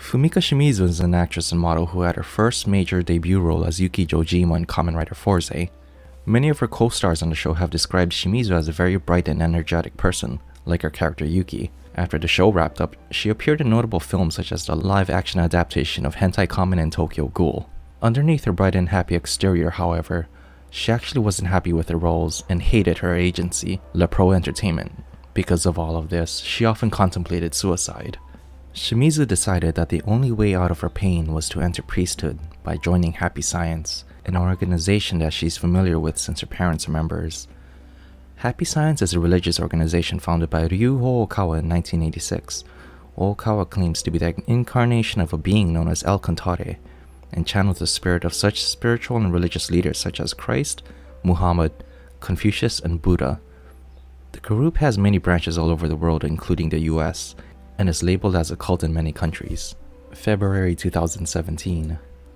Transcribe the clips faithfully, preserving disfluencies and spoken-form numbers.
Fumika Shimizu is an actress and model who had her first major debut role as Yuki Jojima in Kamen Rider Fourze. Many of her co-stars on the show have described Shimizu as a very bright and energetic person, like her character Yuki. After the show wrapped up, she appeared in notable films such as the live-action adaptation of Hentai Kamen and Tokyo Ghoul. Underneath her bright and happy exterior, however, she actually wasn't happy with her roles and hated her agency, Le Pro Entertainment. Because of all of this, she often contemplated suicide. Shimizu decided that the only way out of her pain was to enter priesthood by joining Happy Science, an organization that she's familiar with since her parents are members. Happy Science is a religious organization founded by Ryu Ookawa in nineteen eighty-six. Ookawa claims to be the incarnation of a being known as El Cantare, and channels the spirit of such spiritual and religious leaders such as Christ, Muhammad, Confucius, and Buddha. The group has many branches all over the world, including the U S, and is labeled as a cult in many countries. February two thousand seventeen.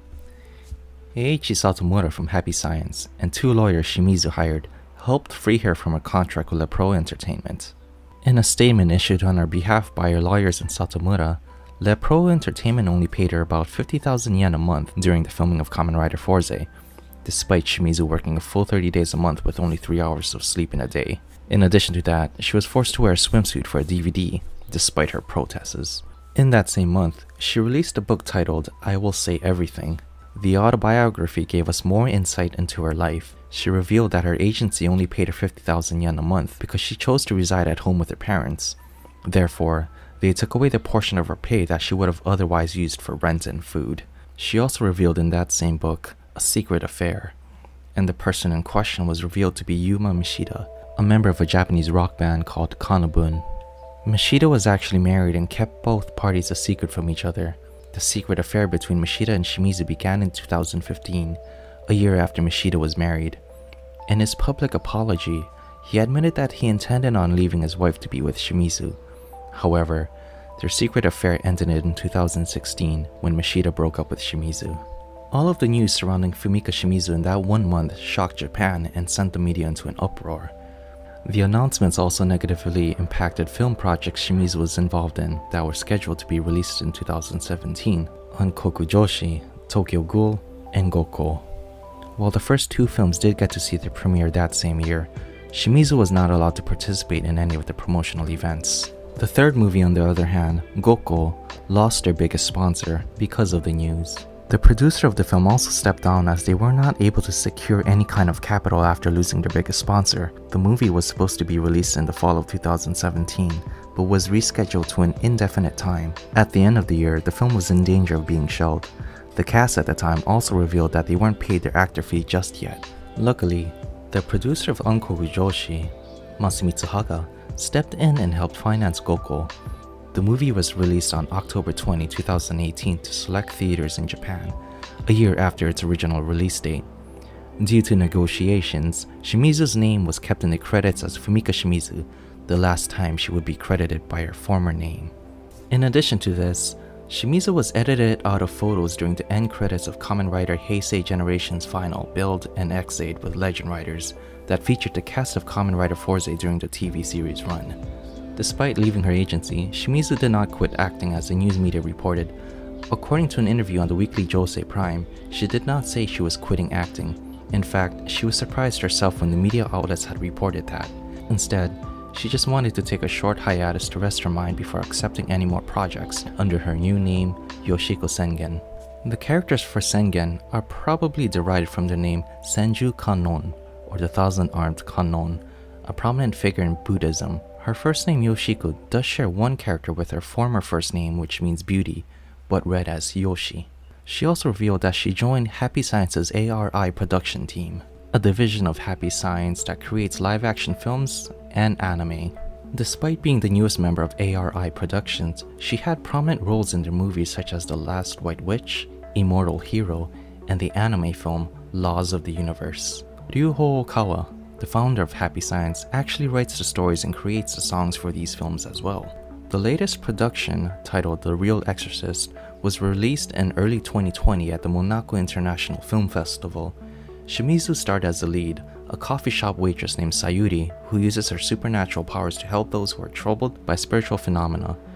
Eiichi Satomura from Happy Science and two lawyers Shimizu hired helped free her from a contract with Le Pro Entertainment. In a statement issued on her behalf by her lawyers and Satomura, Le Pro Entertainment only paid her about fifty thousand yen a month during the filming of Kamen Rider Fourze, despite Shimizu working a full thirty days a month with only three hours of sleep in a day. In addition to that, she was forced to wear a swimsuit for a D V D, despite her protests. In that same month, she released a book titled I Will Say Everything. The autobiography gave us more insight into her life. She revealed that her agency only paid her fifty thousand yen a month because she chose to reside at home with her parents. Therefore, they took away the portion of her pay that she would have otherwise used for rent and food. She also revealed in that same book a secret affair, and the person in question was revealed to be Yuma Mishita, a member of a Japanese rock band called Kanobun. Mishita was actually married and kept both parties a secret from each other. The secret affair between Mishita and Shimizu began in two thousand fifteen, a year after Mishita was married. In his public apology, he admitted that he intended on leaving his wife to be with Shimizu. However, their secret affair ended in two thousand sixteen when Mishita broke up with Shimizu. All of the news surrounding Fumika Shimizu in that one month shocked Japan and sent the media into an uproar. The announcements also negatively impacted film projects Shimizu was involved in that were scheduled to be released in two thousand seventeen, Hankoku Joshi, Tokyo Ghoul, and Gokko. While the first two films did get to see their premiere that same year, Shimizu was not allowed to participate in any of the promotional events. The third movie, on the other hand, Gokko, lost their biggest sponsor because of the news. The producer of the film also stepped down as they were not able to secure any kind of capital after losing their biggest sponsor. The movie was supposed to be released in the fall of two thousand seventeen, but was rescheduled to an indefinite time. At the end of the year, the film was in danger of being shelved. The cast at the time also revealed that they weren't paid their actor fee just yet. Luckily, the producer of Hankoku Joshi, Masumitsu Haga, stepped in and helped finance Gokko. The movie was released on October twentieth, two thousand eighteen to select theaters in Japan, a year after its original release date. Due to negotiations, Shimizu's name was kept in the credits as Fumika Shimizu, the last time she would be credited by her former name. In addition to this, Shimizu was edited out of photos during the end credits of Kamen Rider Heisei Generation's final Build and X-Aid with Legend Riders that featured the cast of Kamen Rider Fourze during the T V series run. Despite leaving her agency, Shimizu did not quit acting as the news media reported. According to an interview on the weekly Josei Prime, she did not say she was quitting acting. In fact, she was surprised herself when the media outlets had reported that. Instead, she just wanted to take a short hiatus to rest her mind before accepting any more projects under her new name, Yoshiko Sengen. The characters for Sengen are probably derived from the name Senju Kannon, or the Thousand Armed Kannon, a prominent figure in Buddhism. Her first name Yoshiko does share one character with her former first name, which means beauty, but read as Yoshi. She also revealed that she joined Happy Science's A R I production team, a division of Happy Science that creates live-action films and anime. Despite being the newest member of A R I Productions, she had prominent roles in their movies such as The Last White Witch, Immortal Hero, and the anime film Laws of the Universe. Ryu Ookawa, the founder of Happy Science, actually writes the stories and creates the songs for these films as well. The latest production, titled The Real Exorcist, was released in early twenty twenty at the Monaco International Film Festival. Shimizu starred as the lead, a coffee shop waitress named Sayuri who uses her supernatural powers to help those who are troubled by spiritual phenomena.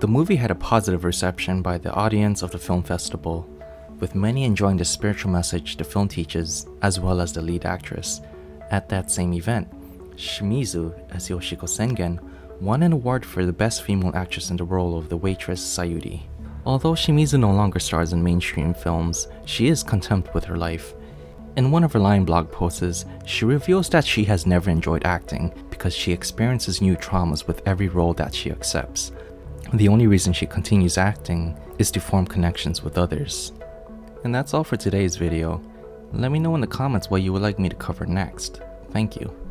The movie had a positive reception by the audience of the film festival, with many enjoying the spiritual message the film teaches, as well as the lead actress. At that same event, Shimizu, as Yoshiko Sengen, won an award for the best female actress in the role of the waitress Sayuri. Although Shimizu no longer stars in mainstream films, she is content with her life. In one of her Line blog posts, she reveals that she has never enjoyed acting because she experiences new traumas with every role that she accepts. The only reason she continues acting is to form connections with others. And that's all for today's video. Let me know in the comments what you would like me to cover next. Thank you.